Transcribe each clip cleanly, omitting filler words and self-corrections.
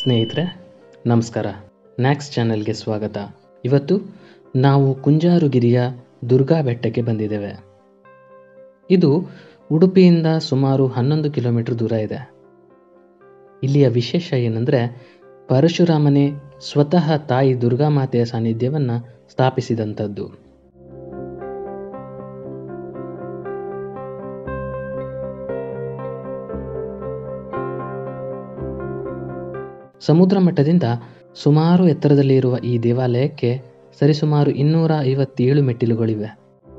ಸ್ನೇಹಿತರೆ ನಮಸ್ಕಾರ. ನ್ಯಾಕ್ಸ್ ಚಾನೆಲ್ಗೆ ಸ್ವಾಗತ. ಇವತ್ತು ನಾವು ಕುಂಜಾರುಗಿರಿಯ ದುರ್ಗಾ ಬೆಟ್ಟಕ್ಕೆ ಬಂದಿದ್ದೇವೆ. ಇದು ಉಡುಪಿಯಿಂದ ಸುಮಾರು 11 ಕಿಲೋಮೀಟರ್ ದೂರ ಇದೆ. ಇಲ್ಲಿಯ ವಿಶೇಷ ಏನಂದರೆ ಪರಶುರಾಮನೇ ಸ್ವತಃ ತಾಯಿ ದುರ್ಗಾ ಮಾತೆಯ ಸಾನ್ನಿಧ್ಯವನ್ನು ಸ್ಥಾಪಿಸಿದಂಥದ್ದು. ಸಮುದ್ರ ಮಟ್ಟದಿಂದ ಸುಮಾರು ಎತ್ತರದಲ್ಲಿ ಇರುವ ಈ ದೇವಾಲಯಕ್ಕೆ ಸರಿಸುಮಾರು 257 ಮೆಟ್ಟಿಲುಗಳಿವೆ.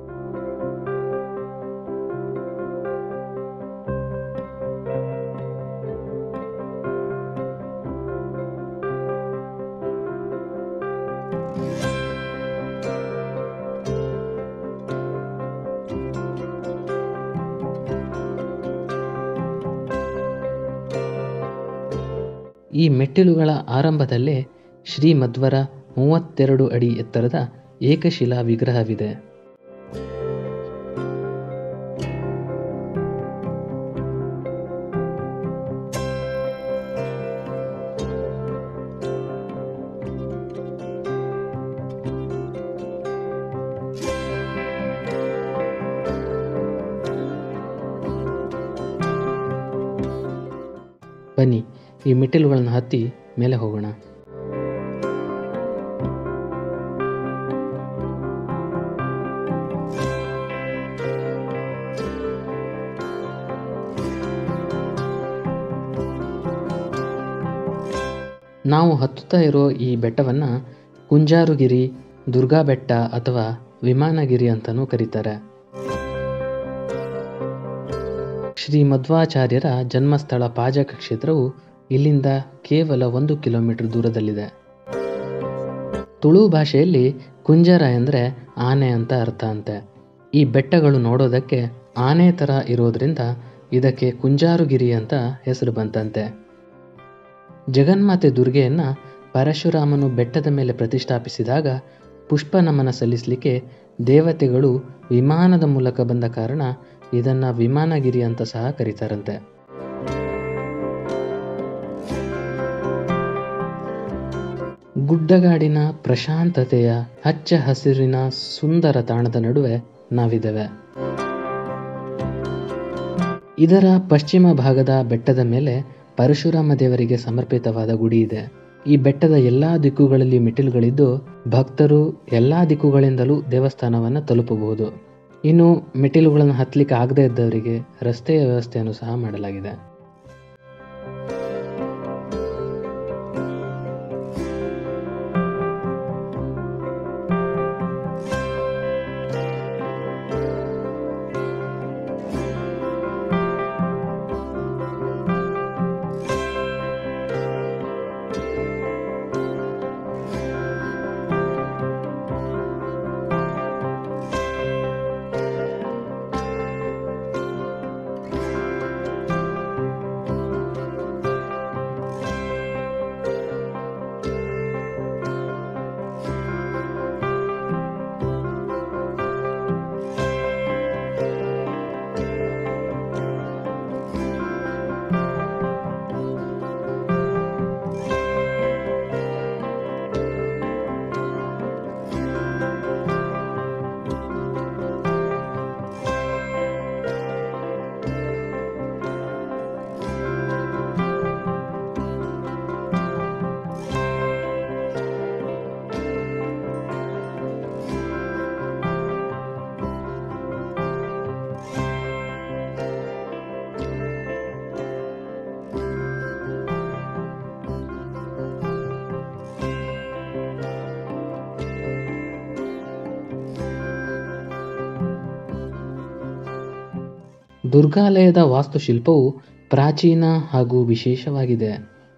ಈ ಮೆಟ್ಟಿಲುಗಳ ಆರಂಭದಲ್ಲೇ ಶ್ರೀ ಮಧ್ವರ 32 ಅಡಿ ಎತ್ತರದ ಏಕಶಿಲಾ ವಿಗ್ರಹವಿದೆ. ಬನ್ನಿ ಈ ಮೆಟ್ಟಿಲುಗಳನ್ನು ಹತ್ತಿ ಮೇಲೆ ಹೋಗೋಣ. ನಾವು ಹತ್ತುತ್ತಾ ಇರೋ ಈ ಬೆಟ್ಟವನ್ನು ಕುಂಜಾರುಗಿರಿ ದುರ್ಗಾ ಬೆಟ್ಟ ಅಥವಾ ವಿಮಾನಗಿರಿ ಅಂತಲೂ ಕರೀತಾರೆ. ಶ್ರೀ ಮಧ್ವಾಚಾರ್ಯರ ಜನ್ಮಸ್ಥಳ ಪಾಜಕ ಕ್ಷೇತ್ರವು ಇಲ್ಲಿಂದ ಕೇವಲ 1 ಕಿಲೋಮೀಟರ್ ದೂರದಲ್ಲಿದೆ. ತುಳು ಭಾಷೆಯಲ್ಲಿ ಕುಂಜರ ಎಂದರೆ ಆನೆ ಅಂತ ಅರ್ಥ ಅಂತೆ. ಈ ಬೆಟ್ಟಗಳು ನೋಡೋದಕ್ಕೆ ಆನೆ ಥರ ಇರೋದ್ರಿಂದ ಇದಕ್ಕೆ ಕುಂಜಾರುಗಿರಿ ಅಂತ ಹೆಸರು ಬಂತಂತೆ. ಜಗನ್ಮಾತೆ ದುರ್ಗೆಯನ್ನು ಪರಶುರಾಮನು ಬೆಟ್ಟದ ಮೇಲೆ ಪ್ರತಿಷ್ಠಾಪಿಸಿದಾಗ ಪುಷ್ಪ ನಮನ ಸಲ್ಲಿಸಲಿಕ್ಕೆ ದೇವತೆಗಳು ವಿಮಾನದ ಮೂಲಕ ಬಂದ ಕಾರಣ ಇದನ್ನು ವಿಮಾನಗಿರಿ ಅಂತ ಸಹ ಕರೀತಾರಂತೆ. ಗುಡ್ಡಗಾಡಿನ ಪ್ರಶಾಂತತೆಯ ಹಚ್ಚ ಹಸಿರಿನ ಸುಂದರ ತಾಣದ ನಡುವೆ ನಾವಿದ್ದೇವೆ. ಇದರ ಪಶ್ಚಿಮ ಭಾಗದ ಬೆಟ್ಟದ ಮೇಲೆ ಪರಶುರಾಮ ದೇವರಿಗೆ ಸಮರ್ಪಿತವಾದ ಗುಡಿ ಇದೆ. ಈ ಬೆಟ್ಟದ ಎಲ್ಲಾ ದಿಕ್ಕುಗಳಲ್ಲಿ ಮೆಟ್ಟಿಲುಗಳಿದ್ದು ಭಕ್ತರು ಎಲ್ಲಾ ದಿಕ್ಕುಗಳಿಂದಲೂ ದೇವಸ್ಥಾನವನ್ನು ತಲುಪಬಹುದು. ಇನ್ನು ಮೆಟ್ಟಿಲುಗಳನ್ನು ಹತ್ತಲಿಕ್ಕೆ ಆಗದೇ ಇದ್ದವರಿಗೆ ರಸ್ತೆಯ ವ್ಯವಸ್ಥೆಯನ್ನು ಸಹ ಮಾಡಲಾಗಿದೆ. ದುರ್ಗಾಲಯದ ವಾಸ್ತುಶಿಲ್ಪವು ಪ್ರಾಚೀನ ಹಾಗೂ ವಿಶೇಷವಾಗಿದೆ.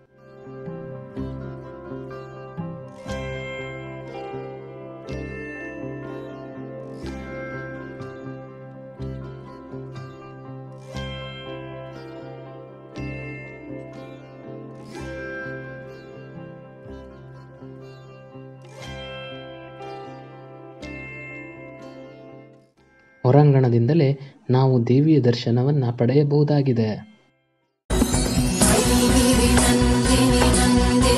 ಹೊರಾಂಗಣದಿಂದಲೇ ನಾವು ದೇವಿಯ ದರ್ಶನವನ್ನು ಪಡೆಯಬಹುದಾಗಿದೆ.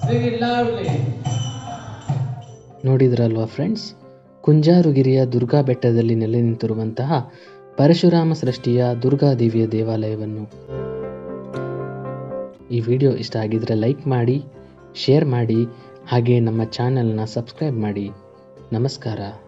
ನೋಡಿದ್ರಲ್ವಾ ಫ್ರೆಂಡ್ಸ್, ಕುಂಜಾರುಗಿರಿಯ ದುರ್ಗಾ ಬೆಟ್ಟದಲ್ಲಿ ನೆಲೆ ನಿಂತಿರುವಂತಹ ಪರಶುರಾಮ ಸೃಷ್ಟಿಯ ದುರ್ಗಾದೇವಿಯ ದೇವಾಲಯವನ್ನು. ಈ ವಿಡಿಯೋ ಇಷ್ಟ ಆಗಿದ್ರೆ ಲೈಕ್ ಮಾಡಿ, ಶೇರ್ ಮಾಡಿ, ಹಾಗೆ ನಮ್ಮ ಚಾನೆಲ್ನ ಸಬ್ಸ್ಕ್ರೈಬ್ ಮಾಡಿ. ನಮಸ್ಕಾರ.